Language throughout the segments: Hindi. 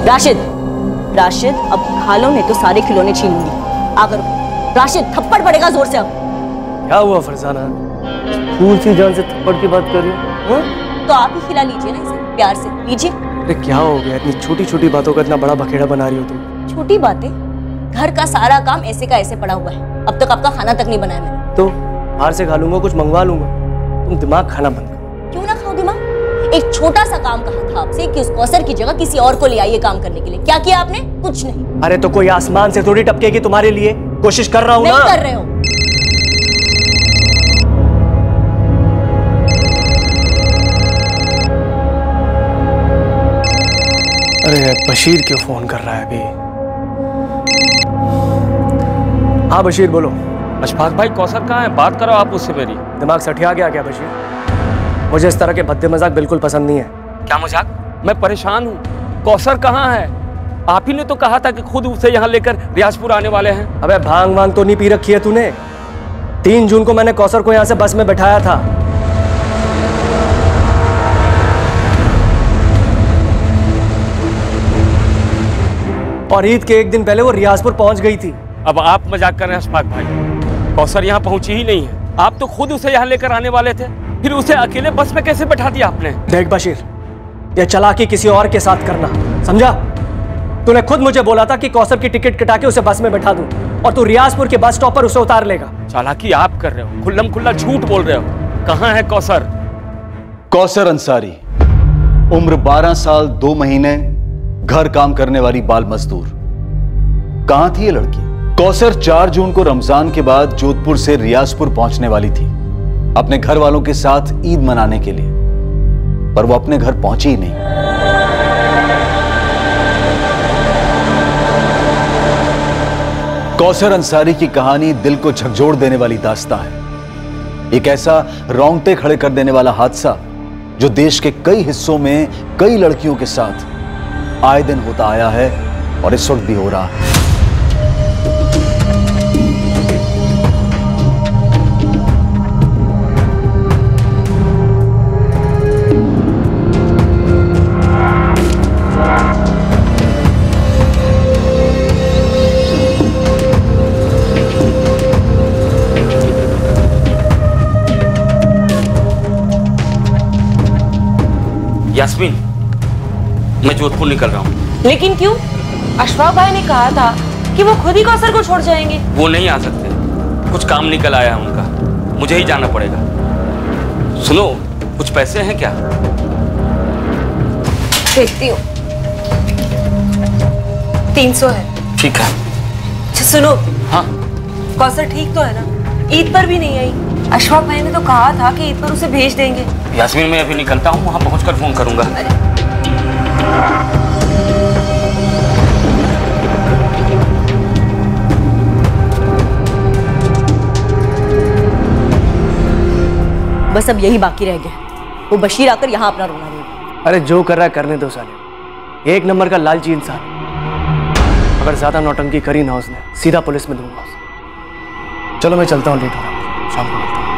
राशिद, राशिद अब खा लो, नहीं तो सारे खिलौने छीन लूंगी। आकर राशिद, थप्पड़ पड़ेगा जोर से। अब क्या हुआ फरजाना, फूल सी जान से थप्पड़ की बात कर रही हो? तो आप ही खिला लीजिए ना इसे, प्यार से लीजिए। अरे क्या हो गया, इतनी छोटी छोटी बातों का इतना बड़ा बखेड़ा बना रही हो तुम? छोटी बातें? घर का सारा काम ऐसे का ऐसे पड़ा हुआ है, अब तक आपका खाना तक नहीं बनाया मैंने। तो बाहर से खा लूंगा, कुछ मंगवा लूंगा। तुम दिमाग खाना बंद करो। क्यों ना खाओ दिमाग? एक छोटा सा काम कहा था आपसे कि उस कौसर की जगह किसी और को ले आइए काम करने के लिए, क्या किया आपने? कुछ नहीं। अरे तो कोई आसमान से थोड़ी टपकेगी तुम्हारे लिए, कोशिश कर रहा हूँ ना। नहीं कर रहे हो। अरे बशीर क्यों फोन कर रहा है अभी? हाँ बशीर बोलो। अशफाक भाई कौसर कहाँ है? बात करो आप उससे मेरी। दिमाग सठिया गया क्या बशीर? मुझे इस तरह के भद्दे मजाक बिल्कुल पसंद नहीं है। क्या मजाक? मैं परेशान हूँ। कौसर कहाँ है? आप ही ने तो कहा था कि खुद उसे यहाँ लेकर रियाजपुर आने वाले हैं। अबे भांग वांग तो नहीं पी रखी है तूने? 3 जून को मैंने कौसर को यहाँ से बस में बैठाया था। और ईद के 1 दिन पहले वो रियाजपुर पहुंच गई थी। अब आप मजाक कर रहे हैं अशफाक भाई, कौसर यहाँ पहुंची ही नहीं है। आप तो खुद उसे यहाँ लेकर आने वाले थे, फिर उसे अकेले बस में कैसे बैठा दिया आपने? देख बशीर, ये चालाकी किसी और के साथ करना, समझा? तूने खुद मुझे बोला था कि कौसर की टिकट कटा के उसे बस में बैठा दूं, और तू रियाजपुर के बस स्टॉप पर उसे उतार लेगा। चालाकी आप कर रहे हो, खुल्लम खुल्ला झूठ बोल रहे हो। कहाँ है कौसर? कौसर अंसारी, उम्र 12 साल 2 महीने, घर काम करने वाली बाल मजदूर। कहां थी ये लड़की? कौसर 4 जून को रमजान के बाद जोधपुर से रियाजपुर पहुंचने वाली थी अपने घर वालों के साथ ईद मनाने के लिए, पर वो अपने घर पहुंची ही नहीं। कौसर अंसारी की कहानी दिल को झकझोर देने वाली दास्तां है। एक ऐसा रोंगटे खड़े कर देने वाला हादसा जो देश के कई हिस्सों में कई लड़कियों के साथ आए दिन होता आया है और इस वक्त भी हो रहा है। यास्मीन, मैं जोधपुर निकल रहा हूँ। लेकिन क्यों? अशफाक भाई ने कहा था कि वो खुद ही कौसर को छोड़ जाएंगे। वो नहीं आ सकते, कुछ काम निकल आया है उनका, मुझे ही जाना पड़ेगा। सुनो, कुछ पैसे हैं क्या? देखती हूँ। 300 है। ठीक है। अच्छा सुनो। हाँ? कौसर ठीक तो है ना? ईद पर भी नहीं आई। अशफाक भाई ने तो कहा था कि ईद पर उसे भेज देंगे। यास्मीन, मैं अभी निकलता हूँ, वहां पहुंचकर फोन करूंगा। बस अब यही बाकी रह गया, वो बशीर आकर यहाँ अपना रोना देगा। अरे जो कर रहा है करने दो साले, 1 नंबर का लालची इंसान। अगर ज्यादा नौटंकी करी ना उसने, सीधा पुलिस में दूंगा उसे। चलो मैं चलता हूँ, लेट हो रहा है, शाम को मिलता हूँ।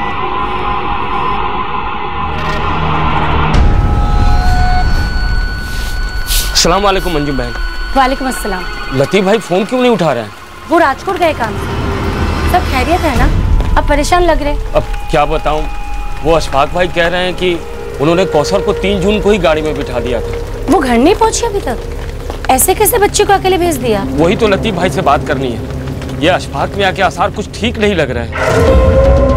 अस्सलाम वालेकुम मंजू बहन। वालेकुम अस्सलाम। लतीफ भाई फोन क्यों नहीं उठा रहे हैं? वो राजकोट गए काम से। सब खैरियत है ना? अब परेशान लग रहे। अब क्या बताऊं, वो अशफाक भाई कह रहे हैं कि उन्होंने कौसर को 3 जून को ही गाड़ी में बिठा दिया था। वो घर नहीं पहुंची अभी तक? ऐसे कैसे बच्चे को अकेले भेज दिया? वही तो लतीफ भाई से बात करनी है। ये अशफाक में आके आसार कुछ ठीक नहीं लग रहे हैं।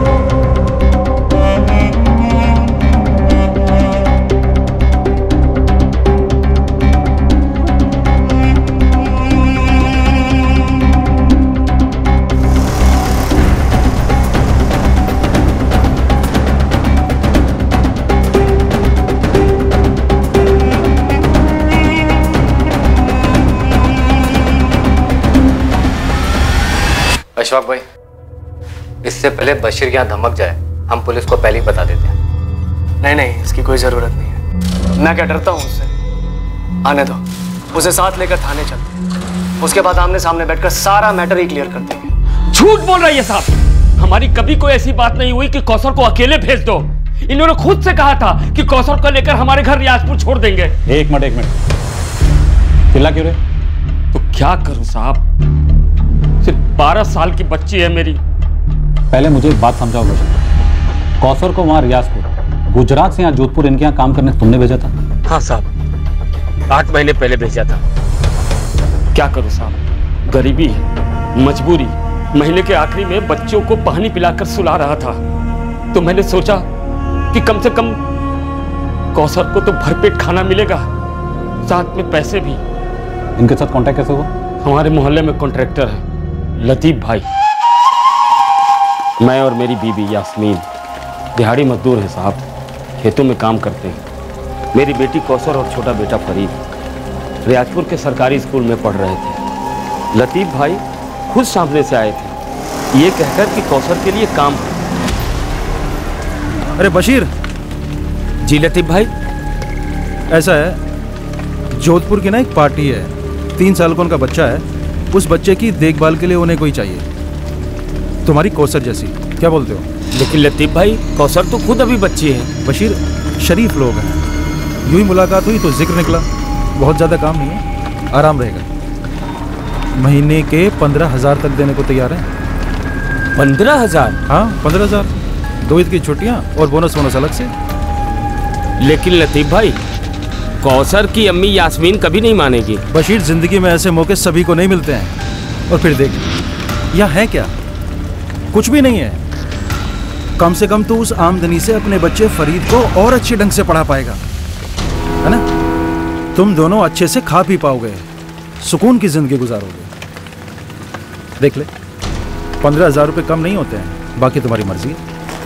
अशफाक भाई, इससे पहले बशीर यहाँ धमक जाए, हम पुलिस को पहले ही बता देते हैं। नहीं नहीं, इसकी कोई जरूरत नहीं है। मैं क्या डरता हूँ उससे? आने दो, उसे साथ लेकर थाने चलते हैं। उसके बाद आमने सामने बैठकर सारा मैटर ही क्लियर कर देंगे। झूठ बोल रहा है ये साहब। हमारी कभी कोई ऐसी बात नहीं हुई कि कौसर को अकेले भेज दो। इन्होंने खुद से कहा था कि कौसर को लेकर हमारे घर रियाजपुर छोड़ देंगे। एक मिनट। चिल्ला क्यों रहे? तो क्या करूं साहब, सिर्फ 12 साल की बच्ची है मेरी। पहले मुझे एक बात समझाओ बच्चे, कौसर को वहां रियाजपुर गुजरात से यहाँ जोधपुर इनके यहाँ काम करने तुमने भेजा था? हाँ साहब, 8 महीने पहले भेजा था। क्या करूं साहब, गरीबी है, मजबूरी। महीने के आखिरी में बच्चों को पानी पिलाकर सुला रहा था, तो मैंने सोचा कि कम से कम कौसर को तो भरपेट खाना मिलेगा, साथ में पैसे भी। इनके साथ कांटेक्ट कैसे हुआ? हमारे मोहल्ले में कॉन्ट्रैक्टर है लतीफ भाई, मैं और मेरी बीबी यास्मीन दिहाड़ी मजदूर हैं साहब, खेतों में काम करते हैं। मेरी बेटी कौसर और छोटा बेटा फरीद रियाजपुर के सरकारी स्कूल में पढ़ रहे थे। लतीफ भाई खुद सामने से आए थे, ये कहकर कि कौसर के लिए काम है। अरे बशीर। जी लतीफ भाई। ऐसा है, जोधपुर की ना एक पार्टी है, 3 साल का उनका बच्चा है, उस बच्चे की देखभाल के लिए उन्हें कोई चाहिए, तुम्हारी कौसर जैसी। क्या बोलते हो? लेकिन लतीफ भाई, कौसर तो खुद अभी बच्ची है। बशीर, शरीफ लोग हैं, यूं ही मुलाकात हुई तो जिक्र निकला। बहुत ज़्यादा काम नहीं है, आराम रहेगा। महीने के 15,000 तक देने को तैयार हैं। 15,000? हाँ 15,000, 2 ईद की छुट्टियाँ और बोनस अलग से। लेकिन लतीफ भाई, कौसर की अम्मी यास्मीन कभी नहीं मानेगी। बशीर, जिंदगी में ऐसे मौके सभी को नहीं मिलते हैं। और फिर देख, यह है क्या, कुछ भी नहीं है। कम से कम तो उस आमदनी से अपने बच्चे फरीद को और अच्छे ढंग से पढ़ा पाएगा, है ना? तुम दोनों अच्छे से खा पी पाओगे, सुकून की जिंदगी गुजारोगे। देख ले, 15,000 रुपये कम नहीं होते हैं, बाकी तुम्हारी मर्जी है।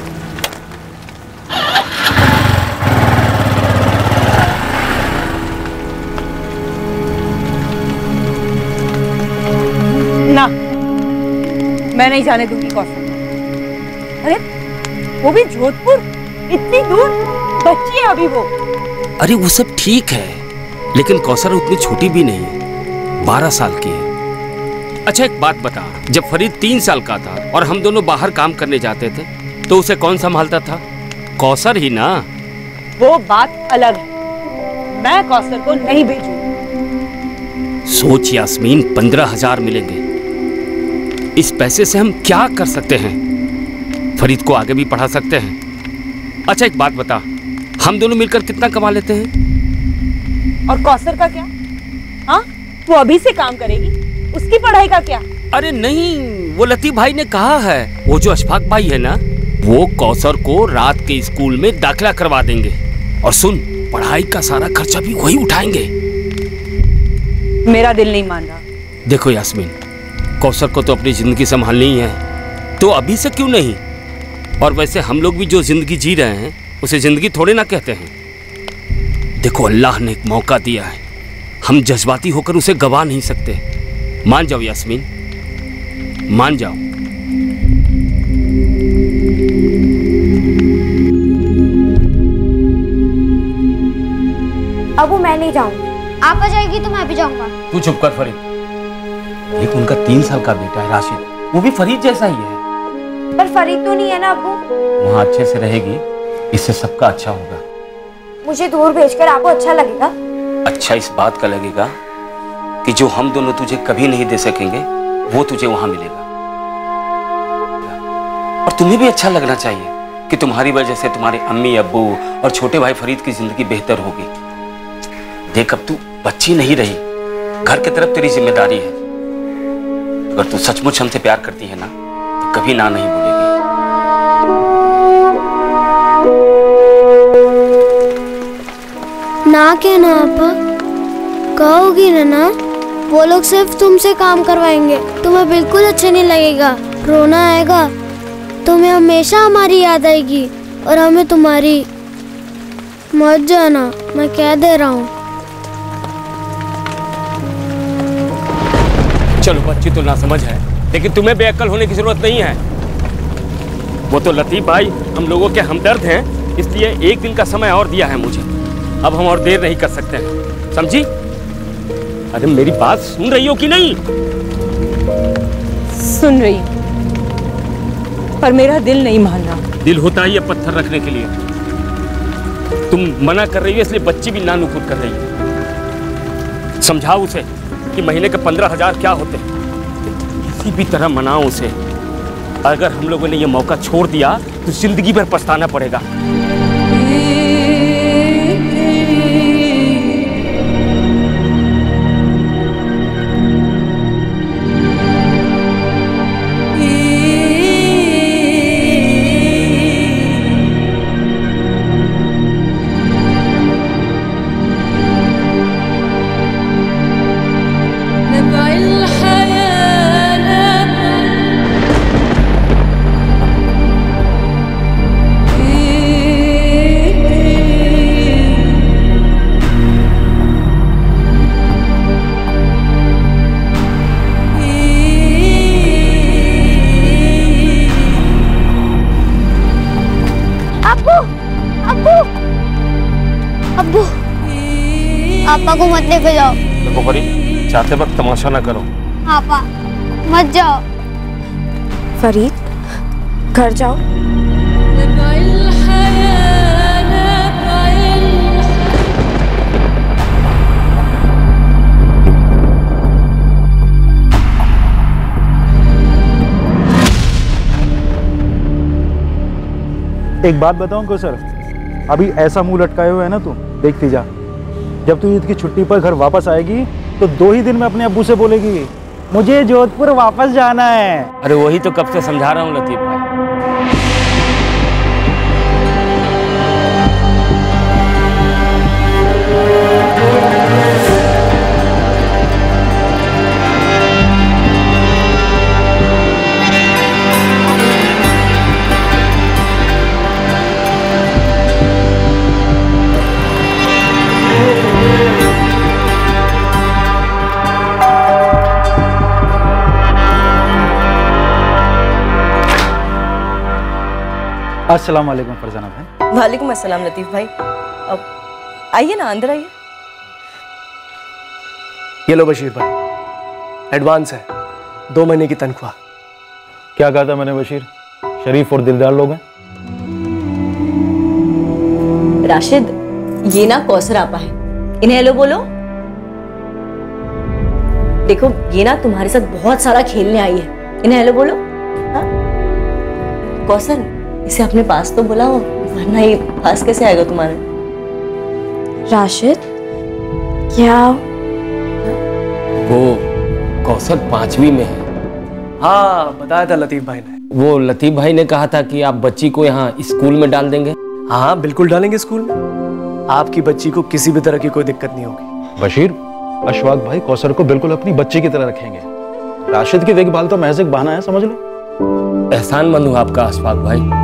ना, मैं नहीं जाने दूंगी कौसर। अरे वो भी जोधपुर, इतनी दूर, बच्ची है अभी वो। अरे वो सब ठीक है, लेकिन कौसर उतनी छोटी भी नहीं है, 12 साल की है। अच्छा एक बात बता, जब फरीद 3 साल का था और हम दोनों बाहर काम करने जाते थे, तो उसे कौन संभालता था? कौसर ही ना। वो बात अलग है, मैं कौसर को नहीं भेजूंगी। सोच यास्मीन, 15,000 मिलेंगे, इस पैसे से हम क्या कर सकते हैं? फरीद को आगे भी पढ़ा सकते हैं। अच्छा एक बात बता, हम दोनों मिलकर कितना कमा लेते हैं? और कौसर का क्या? हाँ, वो अभी से काम करेगी, उसकी पढ़ाई का क्या? अरे नहीं, वो लतीफ भाई ने कहा है, वो जो अशफाक भाई है ना, वो कौसर को रात के स्कूल में दाखिला करवा देंगे। और सुन, पढ़ाई का सारा खर्चा भी वही उठाएंगे। मेरा दिल नहीं मान रहा। देखो यास्मीन, कौसर को तो अपनी जिंदगी संभालनी ही है, तो अभी से क्यों नहीं? और वैसे हम लोग भी जो जिंदगी जी रहे हैं, उसे जिंदगी थोड़े ना कहते हैं। देखो, अल्लाह ने एक मौका दिया है, हम जज्बाती होकर उसे गवा नहीं सकते। मान जाओ यास्मीन, मान जाओ। अबू मैं नहीं जाऊंगी। आप आ जाएगी तो मैं भी जाऊंगा। तू चुप कर फरीद, एक उनका 3 साल का बेटा है राशिद, वो भी फरीद जैसा ही है। पर फरीद तो नहीं है ना अबू। वहाँ अच्छे से रहेगी, इससे सबका अच्छा होगा। मुझे दूर भेजकर आपको अच्छा लगेगा? अच्छा इस बात का लगेगा कि जो हम दोनों तुझे कभी नहीं दे सकेंगे, वो तुझे वहां मिलेगा। और तुम्हें भी अच्छा लगना चाहिए कि तुम्हारी वजह से तुम्हारे अम्मी अब्बू और छोटे भाई फरीद की जिंदगी बेहतर होगी। देख, अब तू बच्ची नहीं रही, घर की तरफ तेरी जिम्मेदारी है। अगर तू सचमुच हमसे प्यार करती है ना, तो कभी ना नहीं बोलेगी। ना कहना आपा, कहोगी ना? वो लोग सिर्फ तुमसे काम करवाएंगे, तुम्हें बिल्कुल अच्छा नहीं लगेगा, रोना आएगा, तुम्हें हमेशा हमारी याद आएगी और हमें तुम्हारी। मत जाना, मैं कह दे रहा हूँ। चलो, बच्ची तो ना समझ है, लेकिन तुम्हें बेअक्ल होने की जरूरत नहीं है। वो तो लतीफ भाई हम लोगों के हमदर्द हैं, इसलिए 1 दिन का समय और दिया है मुझे। अब हम और देर नहीं कर सकते हैं, समझी? अरे मेरी बात सुन रही हो कि नहीं? सुन रही हूं, पर मेरा दिल नहीं मान रहा। दिल होता ही है पत्थर रखने के लिए। तुम मना कर रही हो, इसलिए बच्ची भी नानुकुर कर रही है। समझाओ उसे कि महीने के 15,000 क्या होते हैं। किसी भी तरह मनाओ उसे। अगर हम लोगों ने ये मौका छोड़ दिया तो जिंदगी भर पछताना पड़ेगा। पापा को मत लेके जाओ। देखो फरीद, चाहते वक्त तमाशा ना करो। पापा मत जाओ। फरीद घर जाओ। एक बात बताऊं को सर, अभी ऐसा मुंह लटकाए हुए है ना तू, देखती जा। जब तू ईद की छुट्टी पर घर वापस आएगी तो 2 ही दिन में अपने अब्बू से बोलेगी मुझे जोधपुर वापस जाना है। अरे वही तो कब से समझा रहा हूँ लतीफ भाई। अस्सलाम वालेकुम फरजाना भाई। वालेकुम अस्सलाम लतीफ भाई। अब आइए ना, अंदर आइए। ये लो बशीर भाई, एडवांस है, 2 महीने की तनख्वाह। क्या कहा था मैंने बशीर, शरीफ और दिलदार लोग हैं। राशिद, ये ना कौसर आपा है, इन्हें हेलो बोलो। देखो ये ना तुम्हारे साथ बहुत सारा खेलने आई है, इन्हें हेलो बोलो। हाँ? कौसर, इसे अपने पास तो बुलाओ, वरना ये पास कैसे आएगा तुम्हारे। राशिद क्या वो कौसर 5वीं में है। हाँ बताया था लतीफ भाई ने। वो लतीफ भाई ने कहा था कि आप बच्ची को यहाँ स्कूल में डाल देंगे। हाँ बिल्कुल डालेंगे स्कूल में। आपकी बच्ची को किसी भी तरह की कोई दिक्कत नहीं होगी। बशीर, अशफाक भाई कौसर को बिल्कुल अपनी बच्ची की तरह रखेंगे। राशिद की देखभाल तो महज एक बहाना है, समझ लो। एहसानमंद हूँ आपका अशफाक भाई।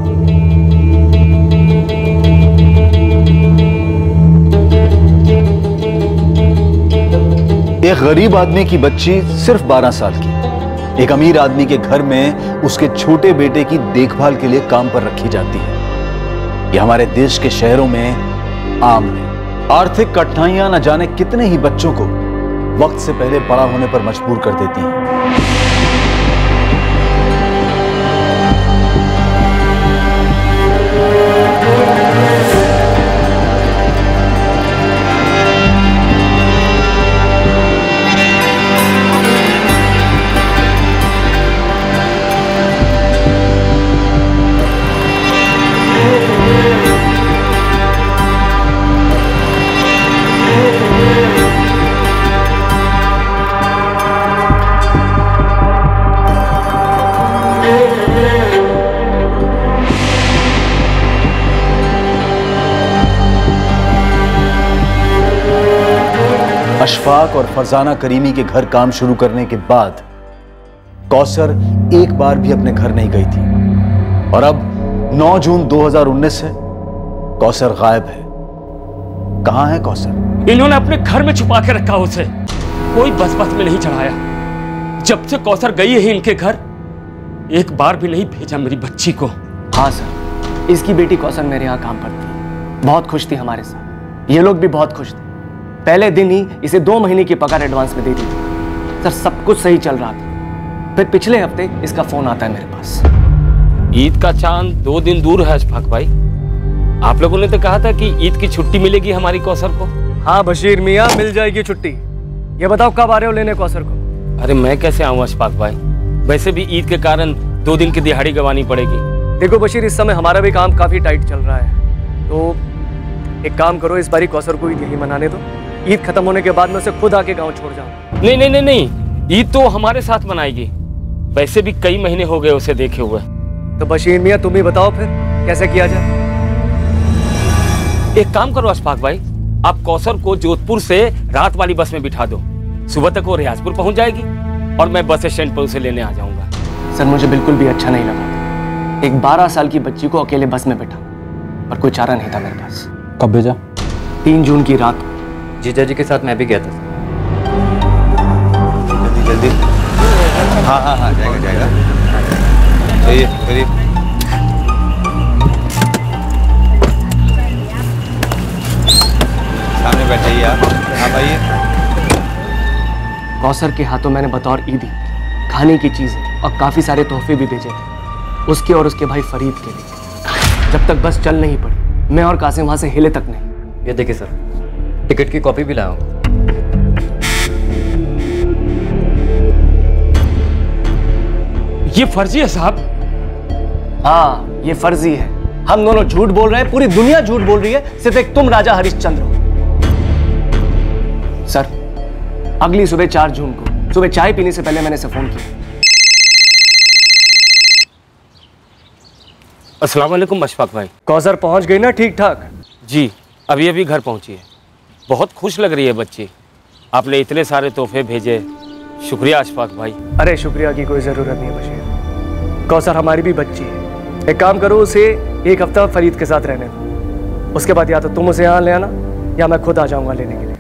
एक गरीब आदमी की बच्ची सिर्फ 12 साल की एक अमीर आदमी के घर में उसके छोटे बेटे की देखभाल के लिए काम पर रखी जाती है। ये हमारे देश के शहरों में आम है। आर्थिक कठिनाइयां न जाने कितने ही बच्चों को वक्त से पहले बड़ा होने पर मजबूर कर देती हैं। अशफाक और फरजाना करीमी के घर काम शुरू करने के बाद कौसर एक बार भी अपने घर नहीं गई थी और अब 9 जून 2019 से कौसर गायब है। कहां है कौसर? इन्होंने अपने घर में छुपा के रखा उसे, कोई बस में नहीं चढ़ाया। जब से कौसर गई है इनके घर, एक बार भी नहीं भेजा मेरी बच्ची को। हाँ सर, इसकी बेटी कौसर मेरे यहाँ काम पर थी, बहुत खुश थी हमारे साथ। ये लोग भी बहुत खुश थे। पहले दिन ही इसे 2 महीने की पगार एडवांस में दे दी थी। सर सब कुछ सही चल रहा था, फिर पिछले हफ्ते इसका फोन आता है मेरे पास। ईद का चांद 2 दिन दूर है अशफाक भाई। आप लोगों ने तो कहा था कि ईद की छुट्टी मिलेगी हमारी कौसर को। हाँ बशीर मियाँ, मिल जाएगी छुट्टी। ये बताओ कब आ रहे हो लेने कौसर को? अरे मैं कैसे आऊँ अशफाक भाई, वैसे भी ईद के कारण 2 दिन की दिहाड़ी गंवानी पड़ेगी। देखो बशीर, इस समय हमारा भी काम काफी टाइट चल रहा है, तो एक काम करो, इस बारी कौसर को ईद यही मनाने दो। ईद खत्म होने के बाद मैं उसे खुद आके गाँव छोड़ जाऊँ। नहीं नहीं नहीं नहीं, ईद तो हमारे साथ मनाएगी। वैसे भी कई महीने हो गए उसे देखे हुए। तो बशीर मियाँ तुम ही बताओ फिर कैसे किया जाए? एक काम करो अशफाक भाई, आप कौसर को जोधपुर से रात वाली बस में बिठा दो। सुबह तक वो रियाजपुर पहुंच जाएगी और मैं बस स्टैंड पर उसे लेने आ जाऊंगा। सर मुझे बिल्कुल भी अच्छा नहीं लगा एक 12 साल की बच्ची को अकेले बस में बैठा, पर कोई चारा नहीं था मेरे पास। कब भेजा? 3 जून की रात। जीजा जी के साथ मैं भी गया था। जल्दी। हाँ हाँ हाँ, जाएगा जाएगा। चलिए करिए। सामने बैठाइए आप। आप आइए। कौसर के हाथों मैंने बतौर ईदी खाने की चीजें और काफी सारे तोहफे भी भेजे थे, उसके और उसके भाई फरीद के लिए। जब तक बस चल नहीं पड़ी, मैं और कासिम वहां से हिले तक नहीं। ये देखिए सर, टिकट की कॉपी भी लाया हूँ। ये फर्जी है साहब। हाँ ये फर्जी है। हम दोनों झूठ बोल रहे हैं, पूरी दुनिया झूठ बोल रही है, सिर्फ एक तुम राजा हरिश्चंद्र हो। सर अगली सुबह 4 जून को सुबह चाय पीने से पहले मैंने इसे फोन किया। अस्सलाम वालेकुम अशफाक भाई। कौसर पहुंच गई ना ठीक ठाक? जी अभी अभी घर पहुंची है। बहुत खुश लग रही है बच्ची। आपने इतने सारे तोहफे भेजे, शुक्रिया अशफाक भाई। अरे शुक्रिया की कोई जरूरत नहीं है बशीर, कौसर हमारी भी बच्ची है। एक काम करो, उसे 1 हफ्ता फरीद के साथ रहने दो, उसके बाद या तो तुम उसे यहाँ ले आना या मैं खुद आ जाऊंगा लेने के लिए।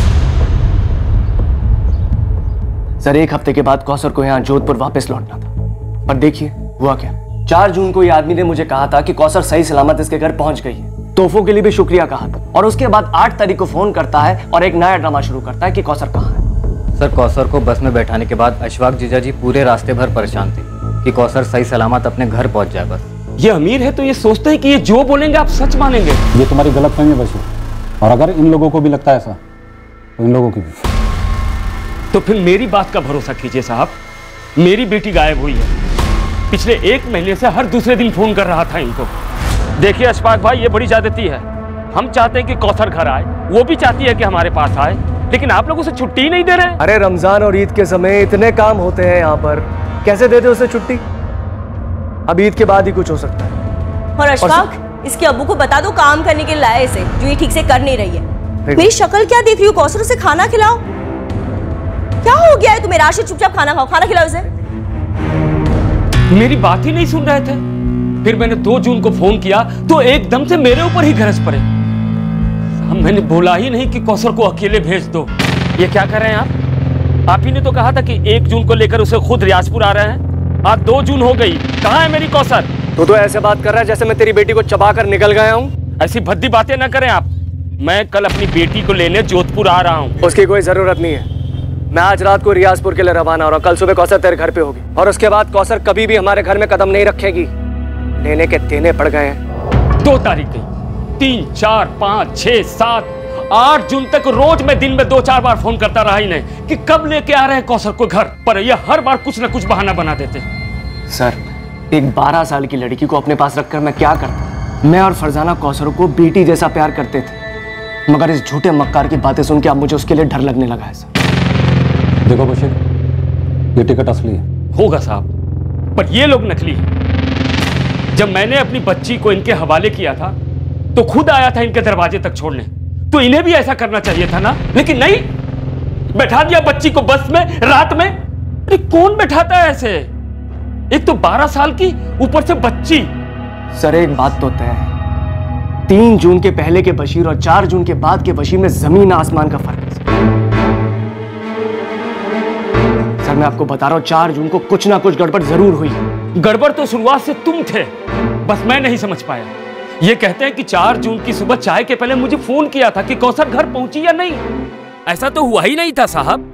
सर 1 हफ्ते के बाद कौसर को यहाँ जोधपुर वापस लौटना था, पर देखिए हुआ क्या। 4 जून को ये आदमी ने मुझे कहा था कि कौसर सही सलामत इसके घर पहुंच गई है, तोहफों के लिए भी शुक्रिया कहा था, और उसके बाद 8 तारीख को फोन करता है और एक नया ड्रामा शुरू करता है कि कौसर कहाँ है। सर कौसर को बस में बैठाने के बाद अशफाक जीजा जी पूरे रास्ते भर परेशान थे कि कौसर सही सलामत अपने घर पहुंच जाए। बस ये अमीर है तो ये सोचते हैं कि ये जो बोलेंगे आप सच मानेंगे। ये तुम्हारी गलतफहमी है बशीर, और अगर इन लोगों को भी लगता है ऐसा तो इन लोगों की भी। तो फिर मेरी बात का भरोसा कीजिए साहब, मेरी बेटी गायब हुई है। पिछले 1 महीने से हर दूसरे दिन फोन कर रहा था इनको। देखिए अशफाक भाई, ये बड़ी ज्यादती है। हम चाहते हैं कि कौसर घर आए, वो भी चाहती है कि हमारे पास आए, लेकिन आप लोग उसे छुट्टी ही नहीं दे रहे। अरे रमजान और ईद के समय इतने काम होते हैं यहाँ पर, कैसे दे दे उसे छुट्टी? अब ईद के बाद ही कुछ हो सकता है। और अशफाक, इसके अब्बू को बता दो काम करने के लाए इसे, जो ये ठीक से कर नहीं रही है। मेरी शक्ल क्या देख रही हो? कौसर उसे खाना खिलाओ। क्या हो गया है तुम्हें? राशिद चुपचाप खाना खाओ, खाना खिलाओ उसे। मेरी बात ही नहीं सुन रहे थे। फिर मैंने 2 जून को फोन किया तो एकदम से मेरे ऊपर ही गरज पड़े। मैंने बोला ही नहीं कि कौसर को अकेले भेज दो। ये क्या कर रहे हैं आप ही ने तो कहा था कि 1 जून को लेकर उसे खुद रियाजपुर आ रहे हैं। आज 2 जून हो गई, कहाँ है मेरी कौसर? तो ऐसे बात कर रहा है जैसे मैं तेरी बेटी को चबा कर निकल गया हूँ। ऐसी भद्दी बातें ना करें आप। मैं कल अपनी बेटी को लेने जोधपुर आ रहा हूँ। उसकी कोई जरूरत नहीं है। मैं आज रात को रियाजपुर के लिए रवाना हो रहा हूँ। कल सुबह कौसर तेरे घर पे होगी, और उसके बाद कौसर कभी भी हमारे घर में कदम नहीं रखेगी। लेने के देने पड़ गए हैं। 2 तारीख गई, 3, 4, 5, 6, 7, 8 जून तक रोज मैं दिन में 2-4 बार फोन करता रहा ही नहीं कि कब लेके आ रहे हैं कौसर को घर, पर ये हर बार कुछ न कुछ बहाना बना देते। सर एक 12 साल की लड़की को अपने पास रखकर मैं क्या करता? मैं और फरजाना कौसर को बेटी जैसा प्यार करते थे, मगर इस झूठे मक्कार की बातें सुन के अब मुझे उसके लिए डर लगने लगा है। सर देखो बशीर, ये टिकट असली है। होगा साहब, पर ये लोग नकली हैं। जब मैंने अपनी बच्ची को इनके हवाले किया था तो खुद आया था इनके दरवाजे तक छोड़ने, तो इन्हें भी ऐसा करना चाहिए था ना, लेकिन नहीं, बैठा दिया बच्ची को बस में रात में। अरे कौन बैठाता है ऐसे? एक तो 12 साल की, ऊपर से बच्ची। सर एक बात तो तय है, 3 जून के पहले के बशीर और 4 जून के बाद के बशीर में जमीन आसमान का फर्क है। सर मैं आपको बता रहा हूं, 4 जून को कुछ ना कुछ गड़बड़ जरूर हुई। गड़बड़ तो शुरुआत से तुम थे, बस मैं नहीं समझ पाया। ये कहते हैं कि 4 जून की सुबह चाय के पहले मुझे फोन किया था कि कौसर घर पहुंची या नहीं। ऐसा तो हुआ ही नहीं था साहब।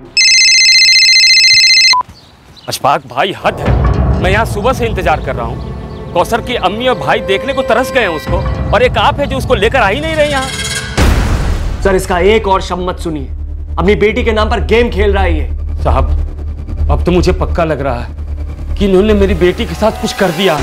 अशफाक भाई हद है। मैं यहाँ सुबह से इंतजार कर रहा हूँ। कौसर की अम्मी और भाई देखने को तरस गए हैं उसको, और एक आप है जो उसको लेकर आ ही नहीं रहे यहाँ। सर इसका एक और शब्द मत सुनिए। अपनी बेटी के नाम पर गेम खेल रहा है ये। साहब अब तो मुझे पक्का लग रहा है कि इन्होंने मेरी बेटी के साथ कुछ कर दिया।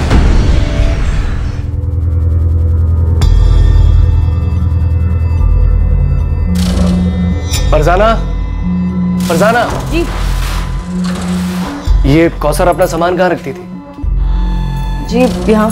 फरजाना, फरजाना जी। ये कौसर अपना सामान कहाँ रखती थी? जी यहाँ।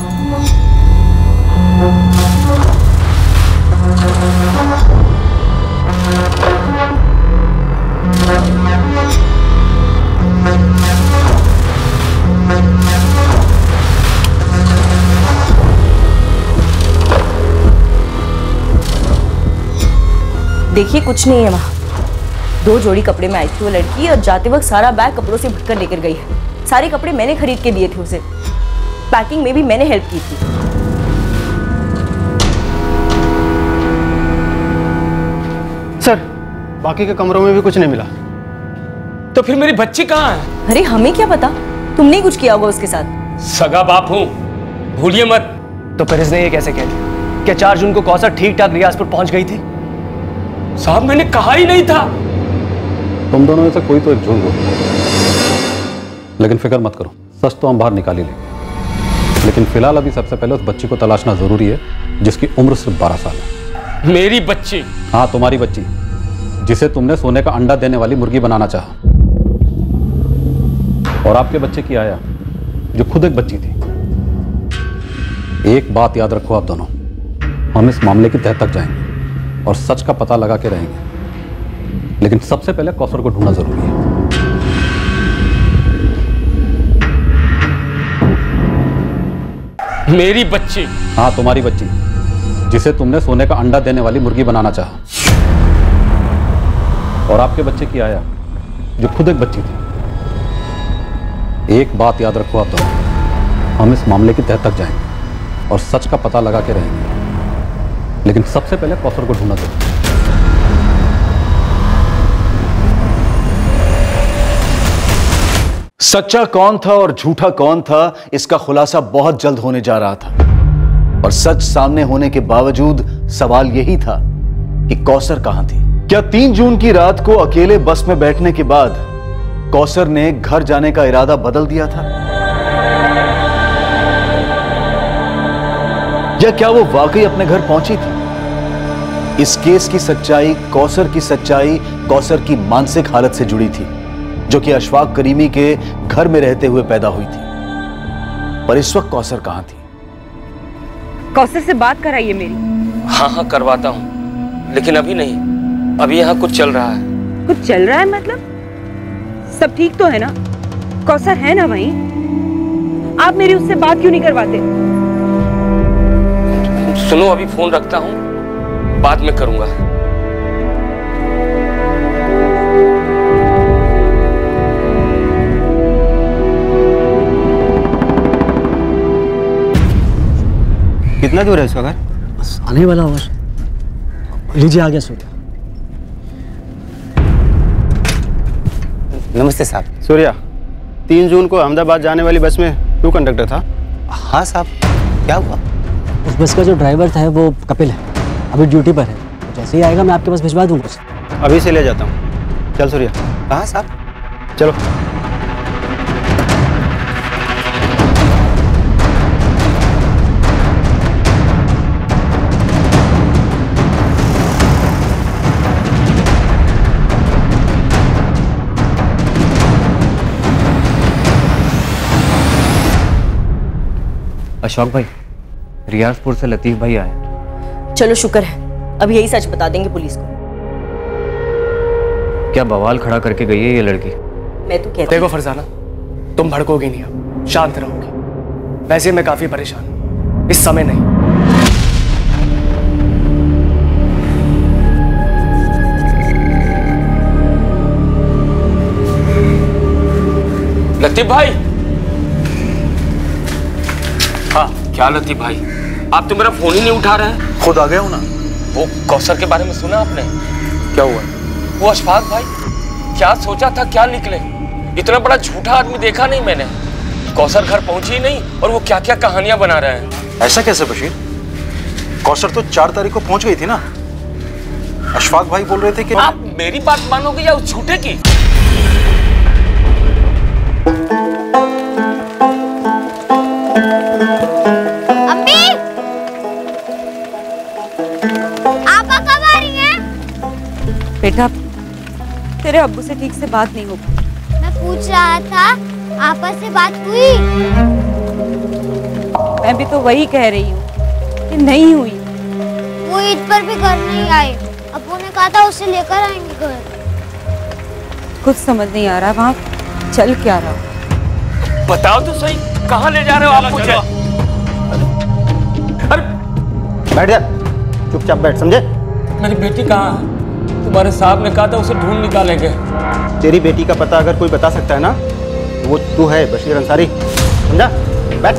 देखिए कुछ नहीं है वहां। 2 जोड़ी कपड़े में आई थी वो लड़की और जाते वक्त सारा बैग कपड़ों से भरकर लेकर गई है। सारे कपड़े मैंने खरीद के दिए थे उसे। पैकिंग में भी मैंने हेल्प की थी। सर बाकी के कमरों में भी कुछ नहीं मिला। तो फिर मेरी बच्ची कहाँ है? अरे हमें क्या पता, तुमने ही कुछ किया होगा उसके साथ। सगा बाप हूं, भूलिए मत। तो फिर इसने ये कैसे कह दिया? क्या 4 जून को कौसर ठीक ठाक रियाजपुर पहुंच गई थी? साहब मैंने कहा ही नहीं था। तुम दोनों में से कोई तो एक झूठ बोल, लेकिन फिक्र मत करो, सच तो हम बाहर निकाल ही लेंगे। लेकिन फिलहाल अभी सबसे पहले उस बच्ची को तलाशना जरूरी है जिसकी उम्र सिर्फ 12 साल है। मेरी बच्ची? हाँ तुम्हारी बच्ची, जिसे तुमने सोने का अंडा देने वाली मुर्गी बनाना चाहा। और आपके बच्चे की आया जो खुद एक बच्ची थी। एक बात याद रखो आप दोनों, हम इस मामले की तह तक जाएंगे और सच का पता लगा के रहेंगे। लेकिन सबसे पहले कौसर को ढूंढना जरूरी है। मेरी बच्ची? हाँ तुम्हारी बच्ची, जिसे तुमने सोने का अंडा देने वाली मुर्गी बनाना चाहा। और आपके बच्चे की आया जो खुद एक बच्ची थी। एक बात याद रखो आप दोनों, हम इस मामले की तह तक जाएंगे और सच का पता लगा के रहेंगे। लेकिन सबसे पहले कौसर को ढूंढना जरूरी है। सच्चा कौन था और झूठा कौन था, इसका खुलासा बहुत जल्द होने जा रहा था। और सच सामने होने के बावजूद सवाल यही था कि कौसर कहां थी। क्या 3 जून की रात को अकेले बस में बैठने के बाद कौसर ने घर जाने का इरादा बदल दिया था, या क्या वो वाकई अपने घर पहुंची थी? इस केस की सच्चाई, कौसर की मानसिक हालत से जुड़ी थी, जो कि अशफाक करीमी के घर में रहते हुए पैदा हुई थी। पर इस वक्त कौसर कहां थी? कौसर से बात कराइए मेरी। हाँ हाँ करवाता हूँ, लेकिन अभी नहीं। अभी यहाँ कुछ चल रहा है। कुछ चल रहा है मतलब? सब ठीक तो है ना? कौसर है ना वहीं? आप मेरी उससे बात क्यों नहीं करवाते? सुनो अभी फोन रखता हूँ, बाद में करूंगा। कितना दूर है इसका घर? बस आने वाला और लीजिए आ गया सूर्या। नमस्ते साहब। सूर्या, 3 जून को अहमदाबाद जाने वाली बस में तू कंडक्टर था? हाँ साहब। क्या हुआ? उस बस का जो ड्राइवर था वो कपिल है, अभी ड्यूटी पर है। जैसे ही आएगा मैं आपके पास भिजवा दूंगा उसे। अभी से ले जाता हूँ। चल सूर्या। कहाँ साहब? चलो। अशोक भाई, रियाजपुर से लतीफ भाई आए। चलो शुक्र है, अब यही सच बता देंगे पुलिस को। क्या बवाल खड़ा करके गई है ये लड़की? मैं तो कहती देखो फरजाना, तुम भड़कोगी नहीं, अब शांत रहोगी। वैसे मैं काफी परेशान हूं, इस समय नहीं। लतीफ भाई। हाँ क्या लतीफ भाई, आप तो मेरा फोन ही नहीं उठा रहे हैं। खुद आ गया हूं ना। वो कौसर के बारे में सुना आपने? क्या हुआ? वो अशफाक भाई, क्या सोचा था क्या निकले। इतना बड़ा झूठा आदमी देखा नहीं मैंने। कौसर घर पहुंची ही नहीं और वो क्या क्या कहानियां बना रहे हैं। ऐसा कैसे बशीर? कौसर तो 4 तारीख को पहुंच गई थी ना। अशफाक भाई बोल रहे थे कि आप मेरी बात मानोगे या उस झूठे की? अम्मी, आपा कब आ रही हैं? बेटा, तेरे अब्बू से ठीक से बात नहीं हो पाई। मैं पूछ रहा था, आपा से बात हुई? मैं भी तो वही कह रही हूँ कि नहीं हुई। वो ईद पर भी घर नहीं आए। अब्बू ने कहा था उसे लेकर आएंगे घर। कुछ समझ नहीं आ रहा वहाँ चल क्या रहा। बताओ तो सही, कहाँ ले जा रहे हो आप मुझे? अरे बैठ जा, चुपचाप बैठ, समझे? मेरी बेटी कहाँ है? तुम्हारे साहब ने कहा था उसे ढूंढ निकालेंगे। तेरी बेटी का पता अगर कोई बता सकता है ना, तो वो तू है, बशीर अंसारी, समझा? बैठ।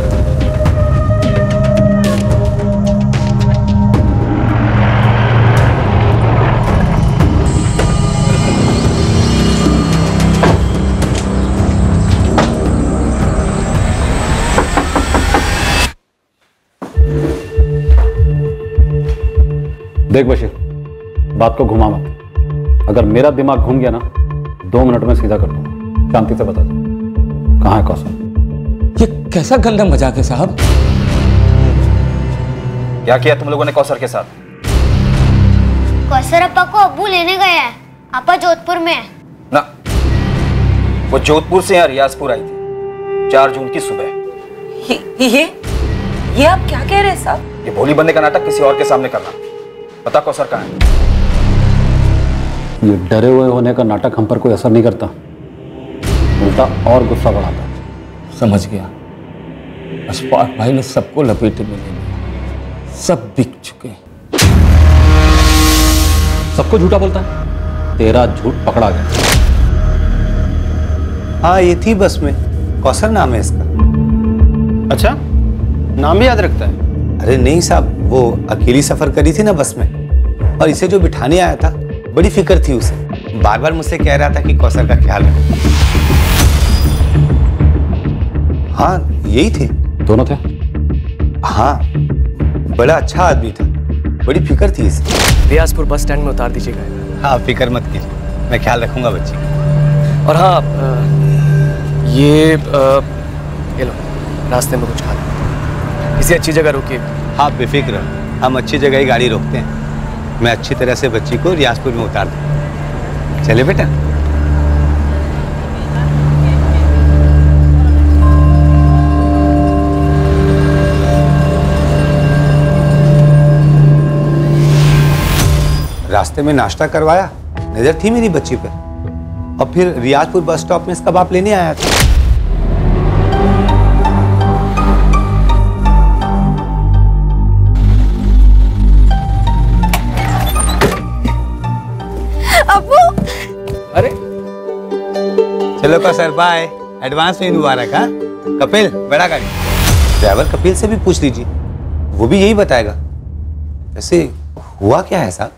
देख बशीर, बात को घुमा मत। अगर मेरा दिमाग घूम गया ना, 2 मिनट में सीधा कर दूंगा। शांति से बता दो, कहाँ है कौसर? ये कैसा गंदा मजाक है साहब? क्या किया तुम लोगों ने कौसर के साथ? कौसर अपा को अब्बू लेने गए हैं। आपा जोधपुर में है। ना, वो जोधपुर से यहाँ रियाजपुर आई थी 4 जून की सुबह। ये आप क्या कह रहे हैं साहब? ये भोली बनने का नाटक किसी और के सामने करना। पता कौसर कहाँ है? ये डरे हुए होने का नाटक हम पर कोई असर नहीं करता, उल्टा और गुस्सा बढ़ाता। समझ गया। अशफाक भाई ने सबको लपेटे में ले लिया, सब बिक चुके। सबको झूठा बोलता है, तेरा झूठ पकड़ा गया। हाँ, ये थी बस में, कौसर नाम है इसका। अच्छा, नाम भी याद रखता है? अरे नहीं साहब, वो अकेली सफर करी थी ना बस में, और इसे जो बिठाने आया था, बड़ी फिक्र थी उसे। बार बार मुझसे कह रहा था कि कौसर का ख्याल रखो। हाँ, यही थे। दोनों थे? हाँ, बड़ा अच्छा आदमी था, बड़ी फिक्र थी इसे। रियाजपुर बस स्टैंड में उतार दीजिएगा। हाँ, फिक्र मत कीजिए, मैं ख्याल रखूंगा बच्ची का। और हाँ, ये लो, रास्ते में कुछ खा लो, किसी अच्छी जगह रुकिए। हाँ, बेफिक्र, हम अच्छी जगह ही गाड़ी रोकते हैं। मैं अच्छी तरह से बच्ची को रियाजपुर में उतार दूँ। चले बेटा। रास्ते में नाश्ता करवाया, नजर थी मेरी बच्ची पर, और फिर रियाजपुर बस स्टॉप में इसका बाप लेने आया था। अरे चलो कौसर, बाय। एडवांस में मुबारक। हाँ कपिल, बड़ा गाड़ी। ड्राइवर कपिल से भी पूछ लीजिए, वो भी यही बताएगा। वैसे हुआ क्या है साहब?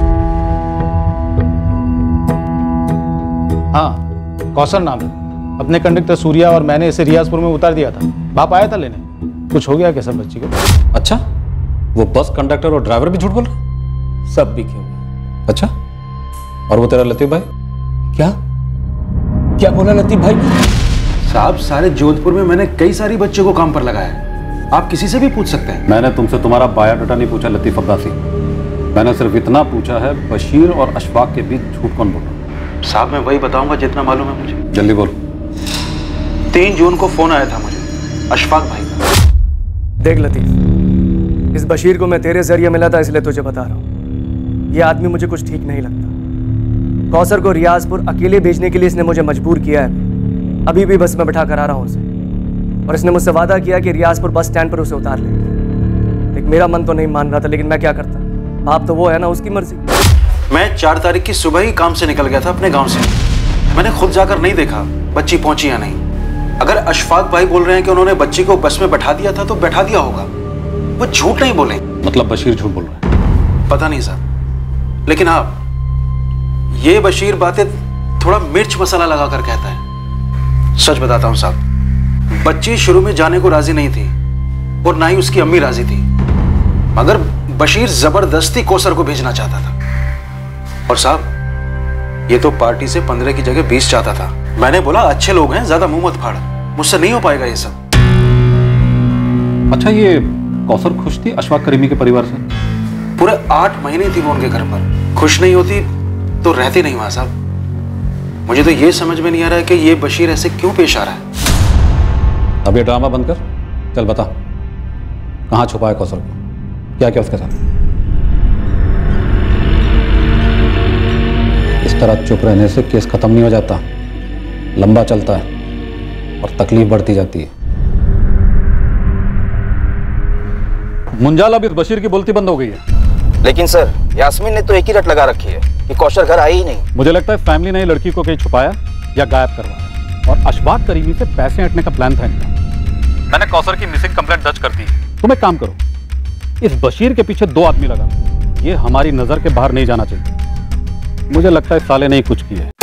हाँ, कौसर नाम है। अपने कंडक्टर सूर्या और मैंने इसे रियाजपुर में उतार दिया था। बाप आया था लेने। कुछ हो गया क्या सब बच्ची को? अच्छा, वो बस कंडक्टर और ड्राइवर भी झूठ बोल रहे? सब बिके हुए। अच्छा, और वो तेरा लतीफ भाई? क्या क्या बोला लतीफ भाई? साहब, सारे जोधपुर में मैंने कई सारी बच्चों को काम पर लगाया है। आप किसी से भी पूछ सकते हैं। मैंने तुमसे तुम्हारा बायोडाटा नहीं पूछा लतीफ अब्बासी। मैंने सिर्फ इतना पूछा है, बशीर और अशफाक के बीच झूठ कौन बोला? साहब, मैं वही बताऊंगा जितना मालूम है मुझे। जल्दी बोल। 3 जून को फोन आया था मुझे अशफाक भाई का। देख लतीफ, इस बशीर को मैं तेरे जरिए मिला था, इसलिए तुझे बता रहा हूँ। ये आदमी मुझे कुछ ठीक नहीं लगता। कौसर को रियाजपुर अकेले भेजने के लिए इसने मुझे मजबूर किया है। अभी भी बस में बैठा कर आ रहा हूँ उसे, और इसने मुझसे वादा किया कि रियाजपुर बस स्टैंड पर उसे उतार लेंगे। लेकिन मेरा मन तो नहीं मान रहा था, लेकिन मैं क्या करता, बाप तो वो है ना, उसकी मर्जी। मैं 4 तारीख की सुबह ही काम से निकल गया था अपने गांव से। मैंने खुद जाकर नहीं देखा बच्ची पहुंची या नहीं। अगर अशफाक भाई बोल रहे हैं कि उन्होंने बच्ची को बस में बैठा दिया था, तो बैठा दिया होगा। वो झूठ नहीं बोले। मतलब बशीर झूठ बोल रहा है? पता नहीं साहब, लेकिन हाँ, ये बशीर बातें थोड़ा मिर्च मसाला लगा कर कहता है। सच बताता हूं साहब, बच्ची शुरू में जाने को राजी नहीं थी, और ना ही उसकी अम्मी राजी थी, मगर बशीर जबरदस्ती कौसर को भेजना चाहता था। और साहब ये तो पार्टी से 15 की जगह 20 चाहता था। मैंने बोला अच्छे लोग हैं, ज्यादा मुंह मत फाड़, मुझसे नहीं हो पाएगा ये सब। अच्छा, ये कौसर खुश थी अशफाक करीमी के परिवार से? पूरे 8 महीने थी वो उनके घर पर। खुश नहीं होती तो रहती नहीं वहां साहब। मुझे तो ये समझ में नहीं आ रहा है कि ये बशीर ऐसे क्यों पेश आ रहा है। अब ये ड्रामा बंद कर, चल बता कहाँ छुपा है कौसर को, क्या क्या उसके साथ? इस तरह चुप रहने से केस खत्म नहीं हो जाता, लंबा चलता है और तकलीफ बढ़ती जाती है। मुंजाल, अब इस बशीर की बोलती बंद हो गई है। लेकिन सर, यास्मीन ने तो एक ही रट लगा रखी है कि कौशल घर आई ही नहीं। मुझे लगता है फैमिली ने लड़की को कहीं छुपाया या गायब करवाया, और अशफाक करीमी से पैसे हटने का प्लान था इनका। मैंने कौसर की मिसिंग कंप्लेंट दर्ज कर दी है। तुम एक काम करो, इस बशीर के पीछे 2 आदमी लगा, ये हमारी नजर के बाहर नहीं जाना चाहिए। मुझे लगता है साले ने ही कुछ किया है।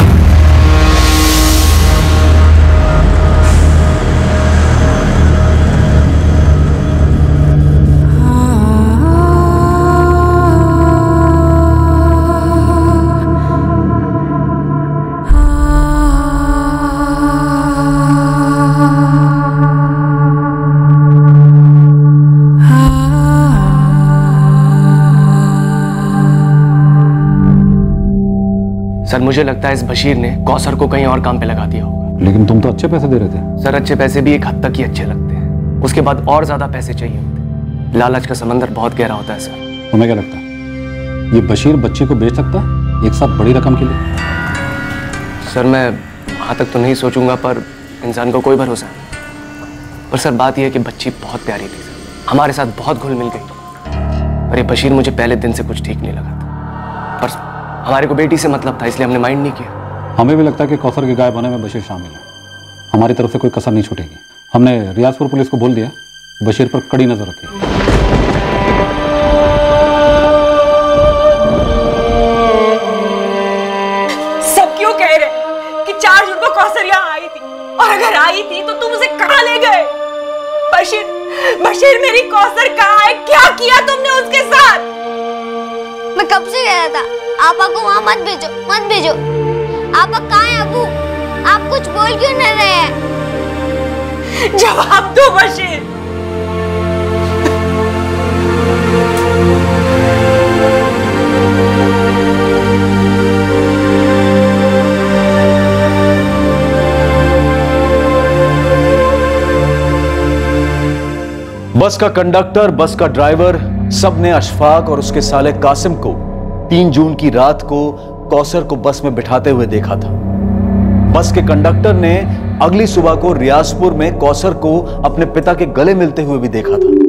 सर मुझे लगता है इस बशीर ने कौसर को कहीं और काम पे लगा दिया होगा। लेकिन तुम तो अच्छे पैसे दे रहे थे। सर अच्छे पैसे भी एक हद तक ही अच्छे लगते हैं, उसके बाद और ज्यादा पैसे चाहिए होते। लालच का समंदर बहुत गहरा होता है सर। तुम्हें क्या लगता है ये बशीर बच्चे को बेच सकता है एक साथ बड़ी रकम के लिए? सर मैं वहां तक तो नहीं सोचूंगा, पर इंसान को कोई भरोसा नहीं। पर सर बात यह है कि बच्ची बहुत प्यारी थी सर, हमारे साथ बहुत घुल मिल गई। पर ये बशीर मुझे पहले दिन से कुछ ठीक नहीं लगा था, पर हमारे को बेटी से मतलब था, इसलिए हमने माइंड नहीं किया। हमें भी लगता है कि कौसर के गायब होने में बशीर शामिल है। हमारी तरफ से कोई कसर नहीं छूटेगी। हमने रियाजपुर पुलिस को बोल दिया बशीर पर कड़ी नजर रखी। सब क्यों कह रहे कि 4 जून को कौसर यहाँ आई थी, और अगर आई थी तो तुम उसे कहाँ ले गए? बशीर मेरी कौसर कहाँ है? क्या किया तुमने उसके साथ? मैं कब से कह रहा था आपा को वहाँ मत भेजो, मत भेजो। आपा कहाँ है अबू? आप कुछ बोल क्यों नहीं रहे हैं? जवाब दो बशीर। बस का कंडक्टर, बस का ड्राइवर, सबने अशफाक और उसके साले कासिम को 3 जून की रात को कौसर को बस में बिठाते हुए देखा था। बस के कंडक्टर ने अगली सुबह को रियाजपुर में कौसर को अपने पिता के गले मिलते हुए भी देखा था।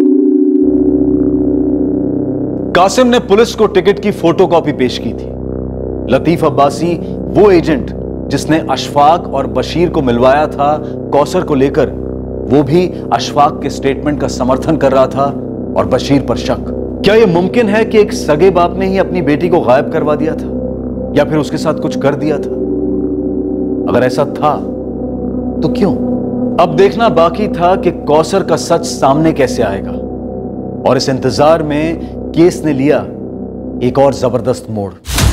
कासिम ने पुलिस को टिकट की फोटोकॉपी पेश की थी। लतीफ अब्बासी, वो एजेंट जिसने अशफाक और बशीर को मिलवाया था कौसर को लेकर, वो भी अशफाक के स्टेटमेंट का समर्थन कर रहा था और बशीर पर शक। क्या यह मुमकिन है कि एक सगे बाप ने ही अपनी बेटी को गायब करवा दिया था, या फिर उसके साथ कुछ कर दिया था? अगर ऐसा था तो क्यों? अब देखना बाकी था कि कौसर का सच सामने कैसे आएगा, और इस इंतजार में केस ने लिया एक और जबरदस्त मोड़।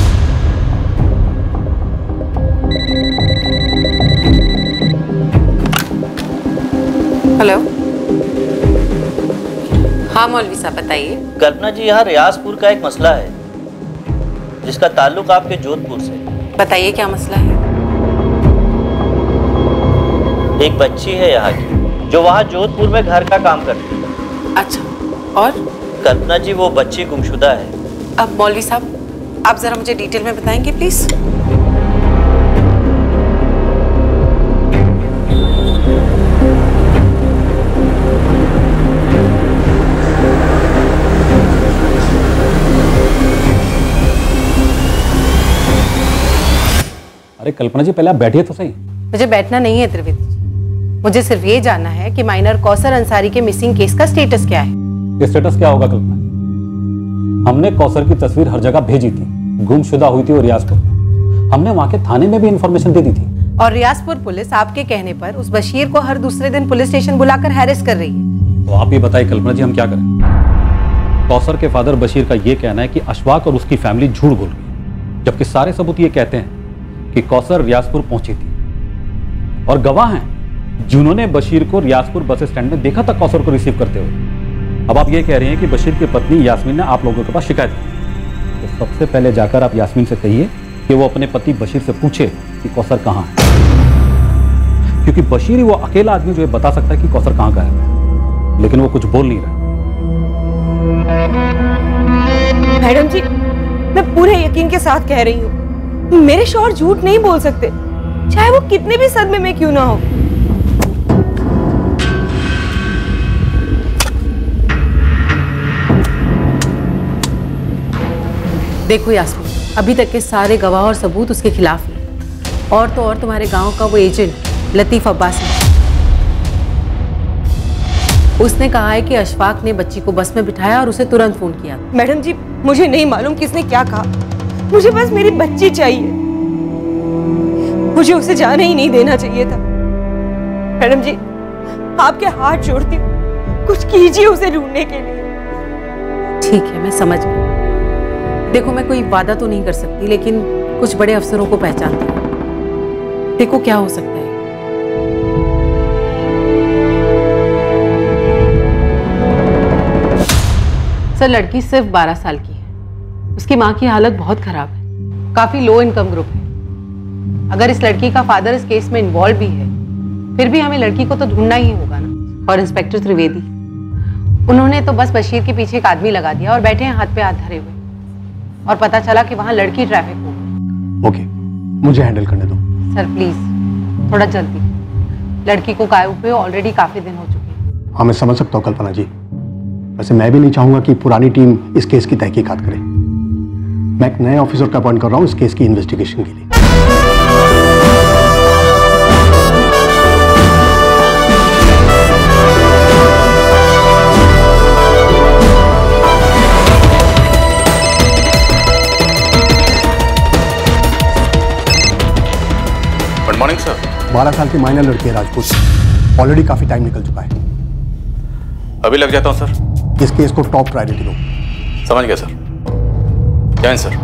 हेलो, हाँ मौलवी साहब बताइए। कल्पना जी, यहाँ रियाजपुर का एक मसला है जिसका ताल्लुक आपके जोधपुर से। बताइए क्या मसला है। एक बच्ची है यहाँ की जो वहाँ जोधपुर में घर का काम करती है। अच्छा, और? कल्पना जी, वो बच्ची गुमशुदा है। अब मौलवी साहब आप जरा मुझे डिटेल में बताएंगे प्लीज। अरे कल्पना जी, पहले आप बैठिए तो सही। मुझे बैठना नहीं है त्रिवेदी जी, मुझे सिर्फ ये जानना है कि माइनर कौसर अंसारी के मिसिंग केस का स्टेटस क्या है। स्टेटस क्या होगा कल्पना जी? हमने कौसर की तस्वीर हर जगह भेजी थी, गुमशुदा हुई थी वो रियाजपुर में। हमने वहां के थाने में भी इंफॉर्मेशन दे दी थी। और रियाजपुर पुलिस आपके कहने पर उस बशीर को हर दूसरे दिन पुलिस स्टेशन बुलाकर हैरेस कर रही है। तो आप ही बताइए कल्पना जी, हम क्या करें? कौसर के फादर बशीर का ये कहना है कि अशफाक और उसकी फैमिली झूठ बोल गई, जबकि सारे सबूत ये कहते हैं कि कौसर रियाजपुर पहुंची थी और गवाह हैं जिन्होंने बशीर को रियाजपुर बस स्टैंड में देखा था कौसर को रिसीव करते हुए। अब आप ये कह रहे हैं कि बशीर की पत्नी यास्मीन ने आप लोगों के पास शिकायत की, तो सबसे पहले जाकर आप यास्मीन से कहिए कि वो अपने पति बशीर से पूछे कि कौसर कहाँ है, क्योंकि बशीर ही वो अकेला आदमी जो ये बता सकता है कि कौसर कहाँ गायब है, लेकिन वो कुछ बोल नहीं रहा। मैडम जी, मैं पूरे यकीन के साथ कह रही हूँ, मेरे शौहर झूठ नहीं बोल सकते, चाहे वो कितने भी सदमे में क्यों ना हो। देखो यास्मीन, अभी तक के सारे गवाह और सबूत उसके खिलाफ हैं। और तो और तुम्हारे गांव का वो एजेंट लतीफ अब्बास है, उसने कहा है कि अशफाक ने बच्ची को बस में बिठाया और उसे तुरंत फोन किया। मैडम जी, मुझे नहीं मालूम किसने क्या कहा, मुझे बस मेरी बच्ची चाहिए, मुझे उसे जाने ही नहीं देना चाहिए था। मैडम जी, आपके हाथ जोड़ती हूँ, कुछ कीजिए उसे ढूंढने के लिए। ठीक है, मैं समझ गई। देखो, मैं कोई वादा तो नहीं कर सकती, लेकिन कुछ बड़े अफसरों को पहचानती हूँ। देखो क्या हो सकता है। सर, लड़की सिर्फ 12 साल की है, उसकी माँ की हालत बहुत खराब है, काफी लो इनकम ग्रुप है। अगर इस लड़की का फादर इस केस में इन्वॉल्व भी है, फिर भी हमें लड़की को तो ढूंढना ही होगा ना। और इंस्पेक्टर त्रिवेदी, उन्होंने तो बस बशीर के पीछे एक आदमी लगा दिया और बैठे हैं हाथ पे हाथ धरे हुए, और पता चला कि वहां लड़की ट्रैफिक हो गई। ओके, मुझे हैंडल करने दो। सर प्लीज थोड़ा जल्दी, लड़की को गायब हुए ऑलरेडी काफी दिन हो चुके हैं। हाँ, मैं समझ सकता हूँ कल्पना जी, वैसे मैं भी नहीं चाहूंगा कि पुरानी टीम इस केस की तहकीकात करे। मैं एक नए ऑफिसर का अपॉइंट कर रहा हूँ इस केस की इन्वेस्टिगेशन के लिए। Good morning sir. 12 साल की माइनर लड़की है राजपूत, ऑलरेडी काफी टाइम निकल चुका है। अभी लग जाता हूँ सर। इस केस को टॉप प्रायोरिटी दो। समझ गया सर। जय सर।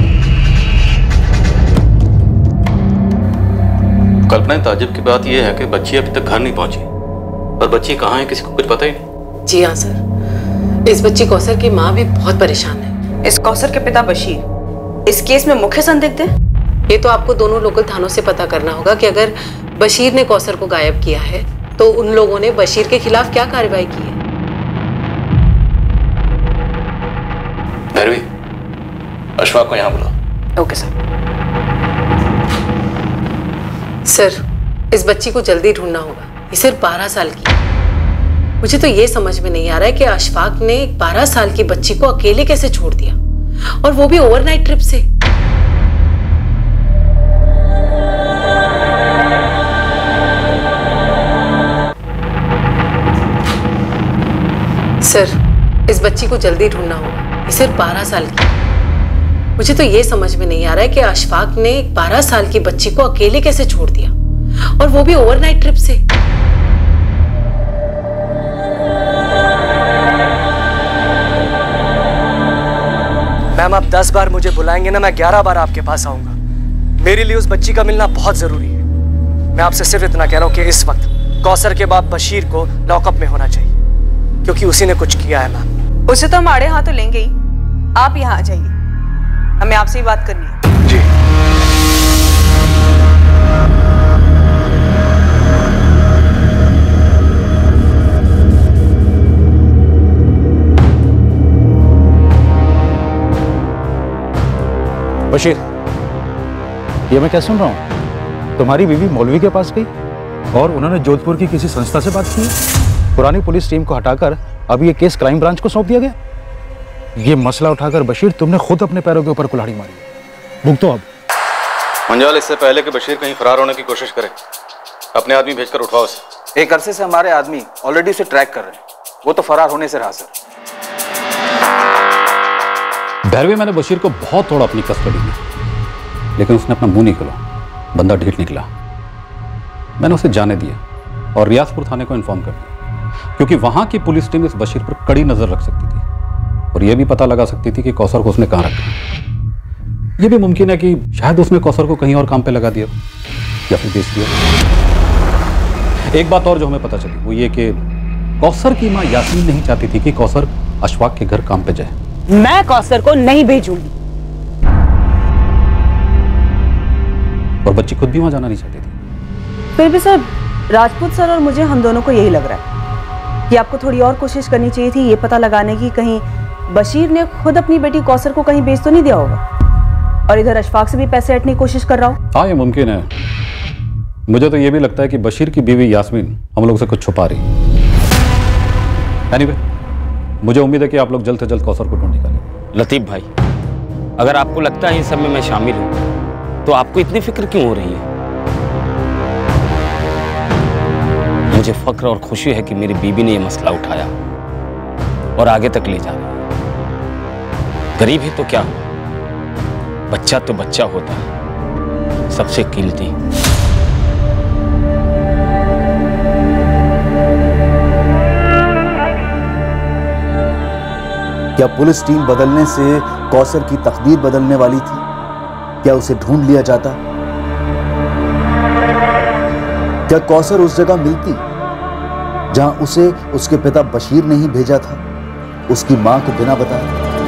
कल्पना, ताज्जुब की बात यह है कि बच्ची अभी तक घर नहीं पहुंची, और बच्ची कहाँ है किसी को कुछ पता ही नहीं। जी हाँ सर, इस बच्ची कौसर की माँ भी बहुत परेशान है। इस कौसर के पिता बशीर इस केस में मुख्य संदिग्ध है। ये तो आपको दोनों लोकल थानों से पता करना होगा कि अगर बशीर ने कौसर को गायब किया है तो उन लोगों ने बशीर के खिलाफ क्या कार्रवाई की है। भैरवी, अशफाक को यहाँ बुलाओ। Okay sir. सर, इस बच्ची को जल्दी ढूंढना होगा, ये सिर्फ 12 साल की है। मुझे तो ये समझ में नहीं आ रहा है कि अशफाक ने 12 साल की बच्ची को अकेले कैसे छोड़ दिया, और वो भी ओवरनाइट ट्रिप से। सर, इस बच्ची को जल्दी ढूंढना होगा, ये सिर्फ 12 साल की है। मुझे तो ये समझ में नहीं आ रहा है कि अशफाक ने 12 साल की बच्ची को अकेले कैसे छोड़ दिया, और वो भी ओवरनाइट ट्रिप से। मैम, आप 10 बार मुझे बुलाएंगे ना, मैं 11 बार आपके पास आऊंगा। मेरे लिए उस बच्ची का मिलना बहुत जरूरी है। मैं आपसे सिर्फ इतना कह रहा हूं कि इस वक्त कौसर के बाप बशीर को लॉकअप में होना चाहिए, क्योंकि उसी ने कुछ किया है। मैम, उसे तो हम आड़े हाथों लेंगे ही। आप यहाँ आ जाइए, हमें आपसे ही बात करनी है। जी। बशीर, ये मैं क्या सुन रहा हूँ? तुम्हारी बीवी मौलवी के पास गई और उन्होंने जोधपुर की किसी संस्था से बात की। पुरानी पुलिस टीम को हटाकर अब ये केस क्राइम ब्रांच को सौंप दिया गया। ये मसला उठाकर बशीर तुमने खुद अपने पैरों के ऊपर कुल्हाड़ी मारी। भुगतो अब। मंजाल, इससे पहले कि बशीर कहीं फरार होने की कोशिश करे, अपने आदमी भेजकर उठवाओ उसे। एक अरसे से हमारे आदमी ऑलरेडी उसे ट्रैक कर रहे हैं, वो तो फरार होने से रहा सर। भैरवी, मैंने बशीर को बहुत थोड़ा अपनी कस्टडी में, लेकिन उसने अपना मुंह नहीं खोला, बंदा ढीठ निकला। मैंने उसे जाने दिया और रियाजपुर थाने को इन्फॉर्म कर दिया, क्योंकि वहां की पुलिस टीम इस बशीर पर कड़ी नजर रख सकती थी और यह भी पता लगा सकती थी कि कौसर को उसने कहां रखा। ये भी मुमकिन है कि शायद उसने कौसर को कहीं और काम पे लगा दिया या फिर बेच दिया। एक बात और जो हमें पता चली वो ये कि कौसर की मां यास्मीन नहीं चाहती थी कि कौसर अशफाक के घर काम पे जाए। मैं कौसर को नहीं भेजूंगी। और बच्ची खुद भी वहां जाना नहीं चाहती थी। फिर भी सर, राजपूत सर और मुझे, हम दोनों को यही लग रहा है कि आपको थोड़ी और कोशिश करनी चाहिए थी ये पता लगाने की कहीं बशीर ने खुद अपनी बेटी कौसर को कहीं बेच तो नहीं दिया होगा और इधर अशफाक से भी पैसे ऐंठने की कोशिश कर रहा हो। हाँ, ये मुमकिन है। मुझे तो ये भी लगता है कि बशीर की बीवी यास्मीन हम लोग से कुछ छुपा रही है। एनीवे, मुझे उम्मीद है कि आप लोग जल्द से जल्द कौसर को ढूंढ निकालें। लतीफ भाई, अगर आपको लगता है इस सब में मैं शामिल हूं तो आपको इतनी फिक्र क्यों हो रही है? मुझे फक्र और खुशी है कि मेरी बीवी ने यह मसला उठाया और आगे तक ले जा रही है। गरीब ही तो क्या हुआ, बच्चा तो बच्चा होता है, सबसे कीमती। क्या पुलिस टीम बदलने से कौसर की तकदीर बदलने वाली थी? क्या उसे ढूंढ लिया जाता? क्या कौसर उस जगह मिलती जहां उसे उसके पिता बशीर ने ही भेजा था, उसकी मां को बिना बताए?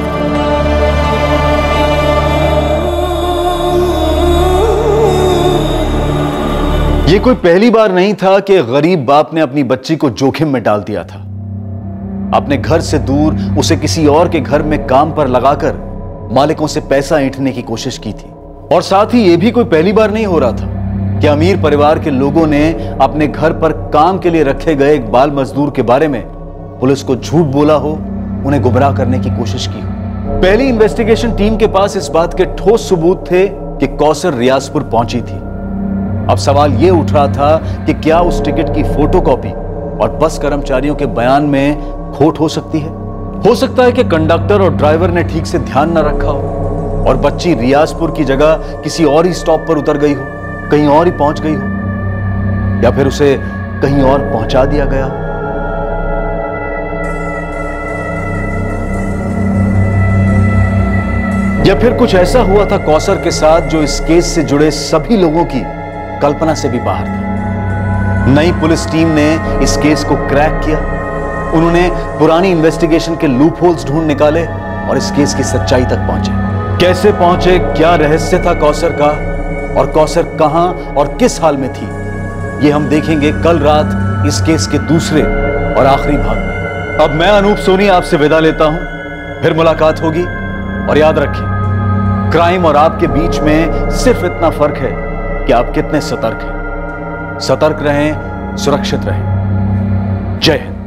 यह कोई पहली बार नहीं था कि गरीब बाप ने अपनी बच्ची को जोखिम में डाल दिया था। अपने घर से दूर उसे किसी और के घर में काम पर लगाकर मालिकों से पैसा ऐंठने की कोशिश की थी। और साथ ही यह भी कोई पहली बार नहीं हो रहा था कि अमीर परिवार के लोगों ने अपने घर पर काम के लिए रखे गए एक बाल मजदूर के बारे में पुलिस को झूठ बोला हो, उन्हें गुमराह करने की कोशिश की हो। पहली इन्वेस्टिगेशन टीम के पास इस बात के ठोस सबूत थे कि कौसर रियाजपुर पहुंची थी। अब सवाल यह उठ रहा था कि क्या उस टिकट की फोटोकॉपी और बस कर्मचारियों के बयान में खोट हो सकती है? हो सकता है कि कंडक्टर और ड्राइवर ने ठीक से ध्यान न रखा हो और बच्ची रियाजपुर की जगह किसी और ही स्टॉप पर उतर गई हो, कहीं और ही पहुंच गई हो, या फिर उसे कहीं और पहुंचा दिया गया हो। या फिर कुछ ऐसा हुआ था कौसर के साथ जो इस केस से जुड़े सभी लोगों की कल्पना से भी बाहर था। नई पुलिस टीम ने इस केस को क्रैक किया। उन्होंने पुरानी इन्वेस्टिगेशन के लूप होल्स ढूंढ निकाले और इस केस की सच्चाई तक पहुंचे। कैसे पहुंचे, क्या रहस्य था कौसर का और कौसर कहां और किस हाल में थी, ये हम देखेंगे कल रात इस केस के दूसरे और आखिरी भाग में। अब मैं अनूप सोनी आपसे विदा लेता हूं, फिर मुलाकात होगी। और याद रखें, क्राइम और आपके बीच में सिर्फ इतना फर्क है कि आप कितने सतर्क हैं। सतर्क रहें, सुरक्षित रहें। जय हिंद।